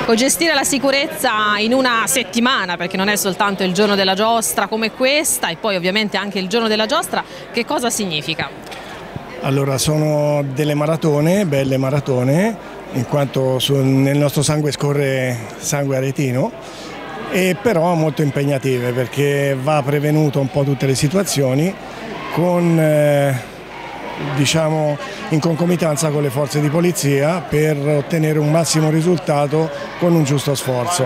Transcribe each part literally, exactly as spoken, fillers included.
Ecco, gestire la sicurezza in una settimana, perché non è soltanto il giorno della giostra come questa e poi ovviamente anche il giorno della giostra, che cosa significa? Allora, sono delle maratone, belle maratone, in quanto su, nel nostro sangue scorre sangue aretino, e però molto impegnative perché va prevenuto un po' tutte le situazioni con, eh, diciamo, in concomitanza con le forze di polizia per ottenere un massimo risultato con un giusto sforzo.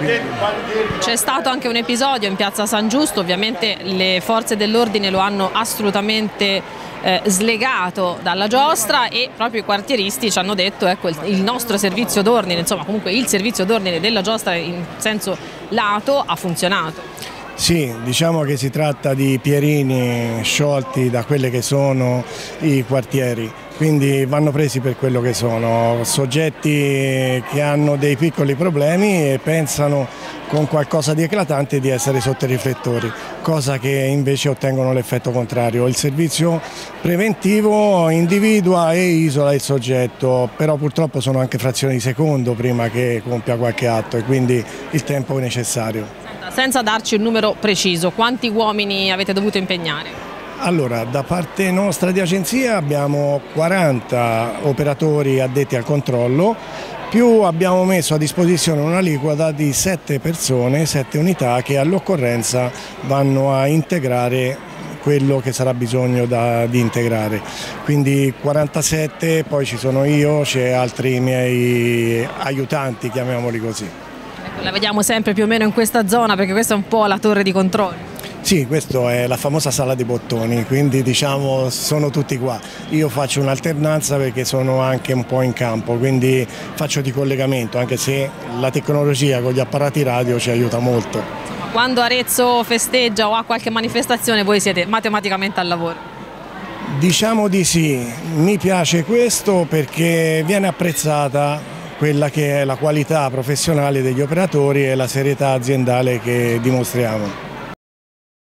C'è stato anche un episodio in piazza San Giusto, ovviamente le forze dell'ordine lo hanno assolutamente eh, slegato dalla giostra e proprio i quartieristi ci hanno detto ecco il, il nostro servizio d'ordine, insomma comunque il servizio d'ordine della giostra in senso lato ha funzionato. Sì, diciamo che si tratta di pierini sciolti da quelle che sono i quartieri, quindi vanno presi per quello che sono, soggetti che hanno dei piccoli problemi e pensano con qualcosa di eclatante di essere sotto i riflettori, cosa che invece ottengono l'effetto contrario. Il servizio preventivo individua e isola il soggetto, però purtroppo sono anche frazioni di secondo prima che compia qualche atto e quindi il tempo è necessario. Senza darci un numero preciso, quanti uomini avete dovuto impegnare? Allora, da parte nostra di agenzia abbiamo quaranta operatori addetti al controllo, più abbiamo messo a disposizione un'aliquota di sette persone, sette unità che all'occorrenza vanno a integrare quello che sarà bisogno da, di integrare. Quindi quarantasette, poi ci sono io, c'è altri miei aiutanti, chiamiamoli così. La vediamo sempre più o meno in questa zona perché questa è un po' la torre di controllo. Sì, questa è la famosa sala dei bottoni, quindi diciamo sono tutti qua. Io faccio un'alternanza perché sono anche un po' in campo, quindi faccio di collegamento, anche se la tecnologia con gli apparati radio ci aiuta molto. Quando Arezzo festeggia o ha qualche manifestazione voi siete matematicamente al lavoro? Diciamo di sì, mi piace questo perché viene apprezzata quella che è la qualità professionale degli operatori e la serietà aziendale che dimostriamo.